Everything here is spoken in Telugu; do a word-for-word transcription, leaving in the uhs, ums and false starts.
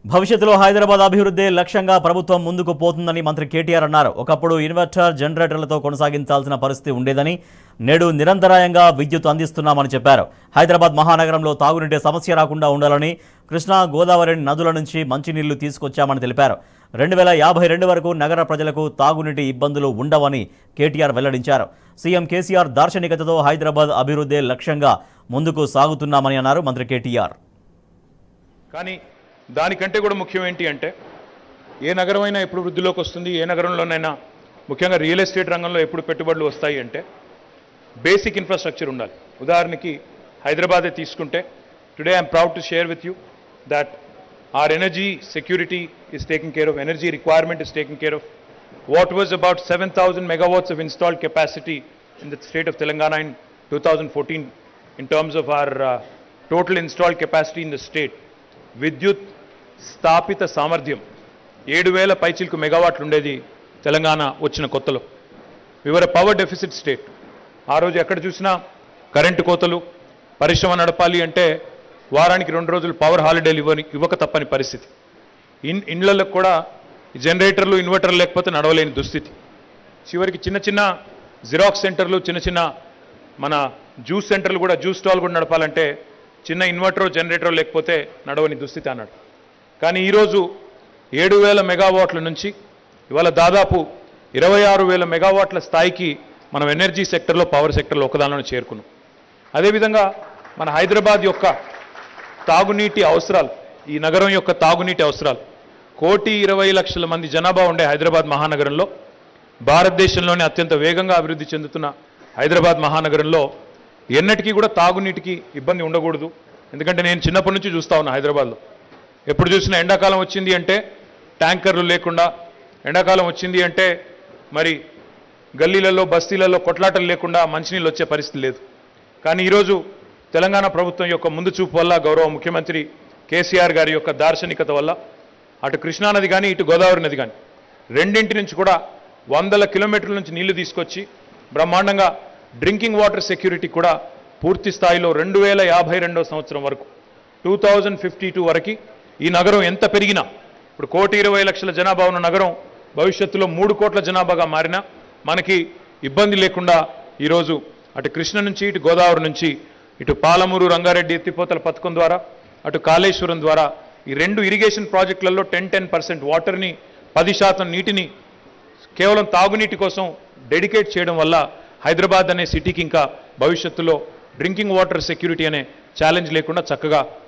భవిష్యత్తులో హైదరాబాద్ అభివృద్ధి లక్ష్యంగా ప్రభుత్వం ముందుకు పోతుందని మంత్రి కేటీఆర్ అన్నారు. ఒకప్పుడు ఇన్వర్టర్ జనరేటర్లతో కొనసాగించాల్సిన పరిస్థితి ఉండేదని, నేడు నిరంతరాయంగా విద్యుత్ అందిస్తున్నామని చెప్పారు. హైదరాబాద్ మహానగరంలో తాగునీటి సమస్య రాకుండా ఉండాలని కృష్ణా గోదావరి నదుల నుంచి మంచినీళ్లు తీసుకొచ్చామని తెలిపారు. రెండు వేల యాభై రెండు వరకు నగర ప్రజలకు తాగునీటి ఇబ్బందులు ఉండవని కేటీఆర్ వెల్లడించారు. సీఎం కేసీఆర్ దార్శనికతతో హైదరాబాద్ అభివృద్ధి లక్ష్యంగా ముందుకు సాగుతున్నామని అన్నారు మంత్రి కేటీఆర్. కానీ దానికంటే కూడా ముఖ్యం ఏంటి అంటే, ఏ నగరమైనా ఎప్పుడు వృద్ధిలోకి వస్తుంది, ఏ నగరంలోనైనా ముఖ్యంగా రియల్ ఎస్టేట్ రంగంలో ఎప్పుడు పెట్టుబడులు వస్తాయి అంటే బేసిక్ ఇన్ఫ్రాస్ట్రక్చర్ ఉండాలి. ఉదాహరణకి హైదరాబాదే తీసుకుంటే, today I'm proud to share with you that our energy security is taken care of, energy requirement is taken care of. What was about seven thousand megawatts of installed capacity in the state of Telangana in two thousand fourteen in terms of our uh, total installed capacity in the state. విద్యుత్ స్థాపిత సామర్థ్యం ఏడు వేల పైచిలకు మెగావాట్లు ఉండేది తెలంగాణ వచ్చిన కొత్తలో. వివర పవర్ డెఫిసిట్ స్టేట్. ఆ రోజు ఎక్కడ చూసినా కరెంటు కోతలు, పరిశ్రమ నడపాలి అంటే వారానికి రెండు రోజులు పవర్ హాలిడేలు ఇవ్వని ఇవ్వక తప్పని పరిస్థితి. ఇన్ ఇండ్లలో కూడా జనరేటర్లు ఇన్వర్టర్లు లేకపోతే నడవలేని దుస్థితి. చివరికి చిన్న చిన్న జిరాక్స్ సెంటర్లు, చిన్న చిన్న మన జ్యూస్ సెంటర్లు కూడా, జ్యూస్ స్టాల్ కూడా నడపాలంటే చిన్న ఇన్వర్టర్ జనరేటర్ లేకపోతే నడవని దుస్థితి అన్నాడు. కానీ ఈరోజు ఏడు వేల మెగావాట్ల నుంచి ఇవాళ దాదాపు ఇరవై ఆరు వేల మెగావాట్ల స్థాయికి మనం ఎనర్జీ సెక్టర్లో, పవర్ సెక్టర్లో ఒకదానిలో చేరుకున్నాం. అదేవిధంగా మన హైదరాబాద్ యొక్క తాగునీటి అవసరాలు, ఈ నగరం యొక్క తాగునీటి అవసరాలు, కోటి ఇరవై లక్షల మంది జనాభా ఉండే హైదరాబాద్ మహానగరంలో, భారతదేశంలోనే అత్యంత వేగంగా అభివృద్ధి చెందుతున్న హైదరాబాద్ మహానగరంలో ఎన్నటికీ కూడా తాగునీటికి ఇబ్బంది ఉండకూడదు. ఎందుకంటే నేను చిన్నప్పటి నుంచి చూస్తూ ఉన్నా హైదరాబాద్లో, ఎప్పుడు చూసినా ఎండాకాలం వచ్చింది అంటే ట్యాంకర్లు లేకుండా, ఎండాకాలం వచ్చింది అంటే మరి గల్లీలలో బస్తీలలో కొట్లాటలు లేకుండా మంచినీళ్ళు వచ్చే పరిస్థితి లేదు. కానీ ఈరోజు తెలంగాణ ప్రభుత్వం యొక్క ముందు చూపు వల్ల, గౌరవ ముఖ్యమంత్రి కేసీఆర్ గారి యొక్క దార్శనికత వల్ల అటు కృష్ణానది కానీ ఇటు గోదావరి నది కానీ రెండింటి నుంచి కూడా వందల కిలోమీటర్ల నుంచి నీళ్లు తీసుకొచ్చి బ్రహ్మాండంగా డ్రింకింగ్ వాటర్ సెక్యూరిటీ కూడా పూర్తి స్థాయిలో రెండు వేల యాభై రెండో సంవత్సరం వరకు, టూ థౌజండ్ ఫిఫ్టీ టూ వరకు ఈ నగరం ఎంత పెరిగినా, ఇప్పుడు కోటి ఇరవై లక్షల జనాభా ఉన్న నగరం భవిష్యత్తులో మూడు కోట్ల జనాభాగా మారినా మనకి ఇబ్బంది లేకుండా ఈరోజు అటు కృష్ణ నుంచి ఇటు గోదావరి నుంచి ఇటు పాలమూరు రంగారెడ్డి ఎత్తిపోతల పథకం ద్వారా, అటు కాళేశ్వరం ద్వారా ఈ రెండు ఇరిగేషన్ ప్రాజెక్టులలో టెన్ టెన్ పర్సెంట్ వాటర్ని, పది శాతం నీటిని కేవలం తాగునీటి కోసం డెడికేట్ చేయడం వల్ల హైదరాబాద్ అనే సిటీకి ఇంకా భవిష్యత్తులో డ్రింకింగ్ వాటర్ సెక్యూరిటీ అనే ఛాలెంజ్ లేకుండా చక్కగా